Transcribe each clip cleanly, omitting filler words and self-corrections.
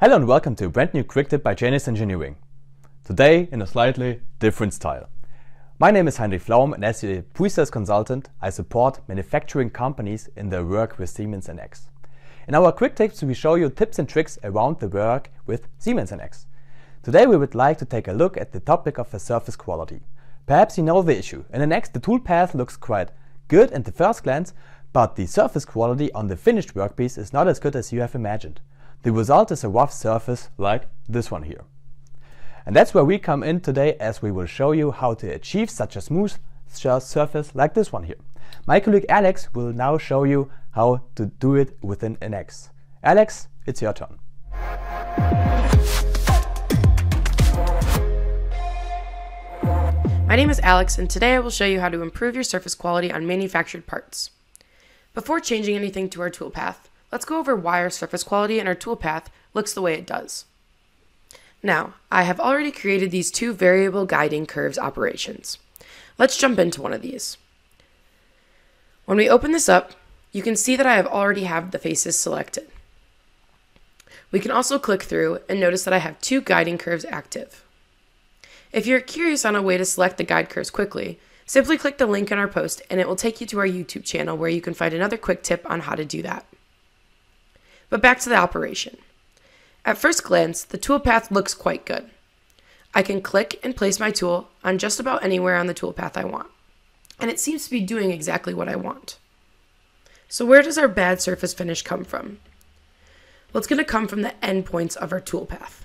Hello and welcome to a brand new quick tip by JANUS Engineering. Today in a slightly different style. My name is Heinrich Flaum and as a pre-sales consultant I support manufacturing companies in their work with Siemens NX. In our quick tips we show you tips and tricks around the work with Siemens NX. Today we would like to take a look at the topic of the surface quality. Perhaps you know the issue. In NX the toolpath looks quite good at the first glance, but the surface quality on the finished workpiece is not as good as you have imagined. The result is a rough surface like this one here. And that's where we come in today, as we will show you how to achieve such a smooth surface like this one here. My colleague Alex will now show you how to do it within NX. Alex, it's your turn. My name is Alex and today I will show you how to improve your surface quality on manufactured parts. Before changing anything to our toolpath, let's go over why our surface quality in our toolpath looks the way it does. Now, I have already created these two variable guiding curves operations. Let's jump into one of these. When we open this up, you can see that I already have the faces selected. We can also click through and notice that I have two guiding curves active. If you're curious on a way to select the guide curves quickly, simply click the link in our post and it will take you to our YouTube channel where you can find another quick tip on how to do that. But back to the operation. At first glance, the toolpath looks quite good. I can click and place my tool on just about anywhere on the toolpath I want, and it seems to be doing exactly what I want. So where does our bad surface finish come from? Well, it's going to come from the endpoints of our toolpath.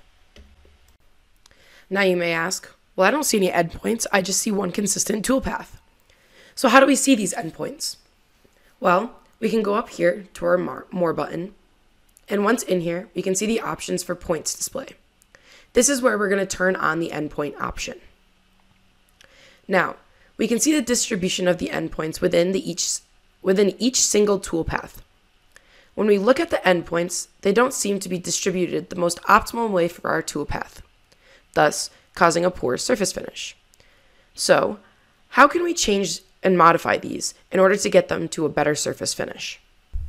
Now you may ask, well, I don't see any endpoints, I just see one consistent toolpath. So how do we see these endpoints? Well, we can go up here to our More button, and once in here, we can see the options for points display. This is where we're going to turn on the endpoint option. Now, we can see the distribution of the endpoints within each single toolpath. When we look at the endpoints, they don't seem to be distributed the most optimal way for our toolpath, thus causing a poor surface finish. So, how can we change and modify these in order to get them to a better surface finish?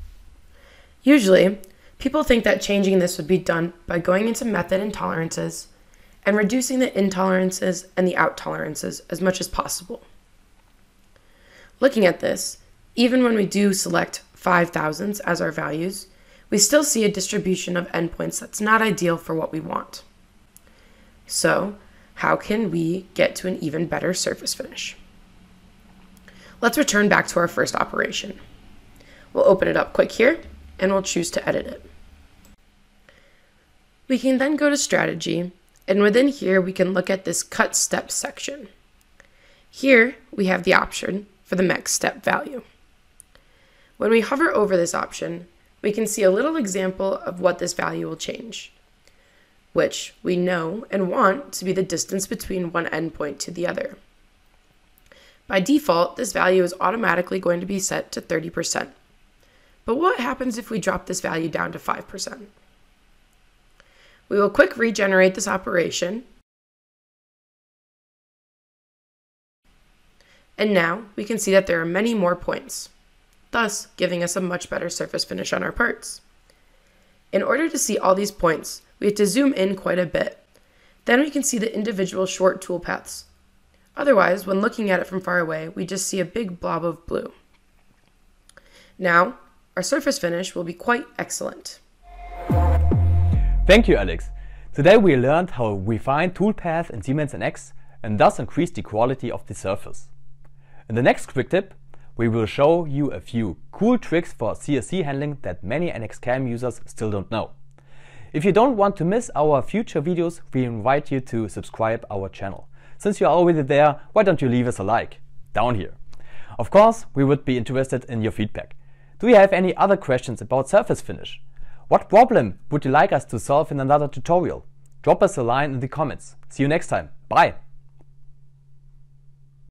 Usually, people think that changing this would be done by going into method and tolerances and reducing the intolerances and the out tolerances as much as possible. Looking at this, even when we do select 5,000s as our values, we still see a distribution of endpoints that's not ideal for what we want. So, how can we get to an even better surface finish? Let's return back to our first operation. We'll open it up quick here, and we'll choose to edit it. We can then go to strategy, and within here we can look at this cut steps section. Here we have the option for the max step value. When we hover over this option, we can see a little example of what this value will change, which we know and want to be the distance between one endpoint to the other. By default, this value is automatically going to be set to 30%. But what happens if we drop this value down to 5%? We will quick regenerate this operation. And now we can see that there are many more points, thus giving us a much better surface finish on our parts. In order to see all these points, we have to zoom in quite a bit. Then we can see the individual short toolpaths. Otherwise, when looking at it from far away, we just see a big blob of blue. Now, our surface finish will be quite excellent. Thank you, Alex. Today we learned how we find toolpaths in Siemens NX and thus increase the quality of the surface. In the next quick tip, we will show you a few cool tricks for CSC handling that many NX CAM users still don't know. If you don't want to miss our future videos, we invite you to subscribe our channel. Since you are already there, why don't you leave us a like down here? Of course, we would be interested in your feedback. Do you have any other questions about surface finish? What problem would you like us to solve in another tutorial? Drop us a line in the comments. See you next time. Bye!